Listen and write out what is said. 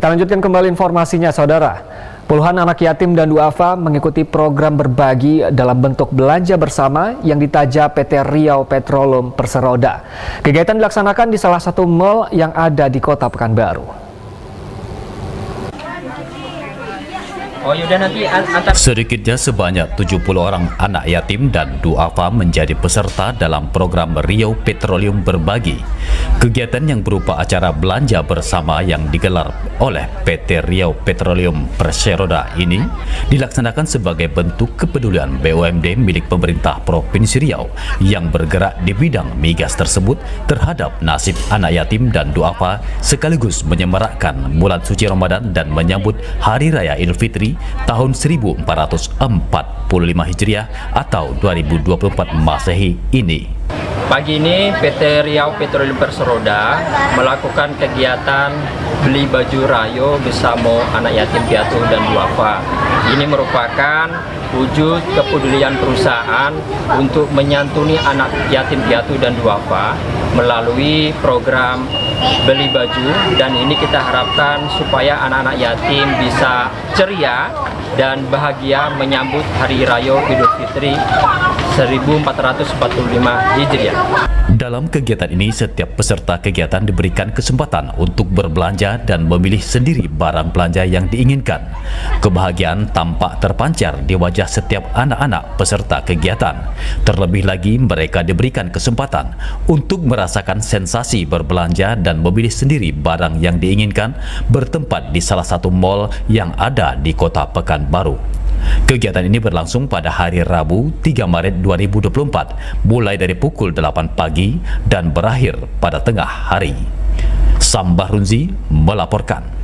Kita lanjutkan kembali informasinya, saudara. Puluhan anak yatim dan duafa mengikuti program berbagi dalam bentuk belanja bersama yang ditaja PT Riau Petroleum Perseroda. Kegiatan dilaksanakan di salah satu mal yang ada di Kota Pekanbaru. Sedikitnya sebanyak 70 orang anak yatim dan duafa menjadi peserta dalam program Riau Petroleum Berbagi. Kegiatan yang berupa acara belanja bersama yang digelar oleh PT Riau Petroleum Perseroda ini dilaksanakan sebagai bentuk kepedulian BUMD milik pemerintah Provinsi Riau yang bergerak di bidang migas tersebut terhadap nasib anak yatim dan duafa, sekaligus menyemarakkan bulan suci Ramadan dan menyambut Hari Raya Idul Fitri tahun 1445 Hijriah atau 2024 Masehi ini. Pagi ini PT Riau Petroleum Perseroda melakukan kegiatan beli baju rayo bersama anak yatim piatu dan duafa. Ini merupakan wujud kepedulian perusahaan untuk menyantuni anak yatim piatu dan duafa melalui program beli baju, dan ini kita harapkan supaya anak-anak yatim bisa ceria dan bahagia menyambut Hari Raya Idul Fitri 1445 Hijriah. Dalam kegiatan ini, setiap peserta kegiatan diberikan kesempatan untuk berbelanja dan memilih sendiri barang belanja yang diinginkan. Kebahagiaan tampak terpancar di wajah setiap anak-anak peserta kegiatan. Terlebih lagi, mereka diberikan kesempatan untuk merasakan sensasi berbelanja dan memilih sendiri barang yang diinginkan bertempat di salah satu mal yang ada di Kota Pekanbaru. Kegiatan ini berlangsung pada hari Rabu 3 Maret 2024 mulai dari pukul 8 pagi dan berakhir pada tengah hari. Sambah Runzi melaporkan.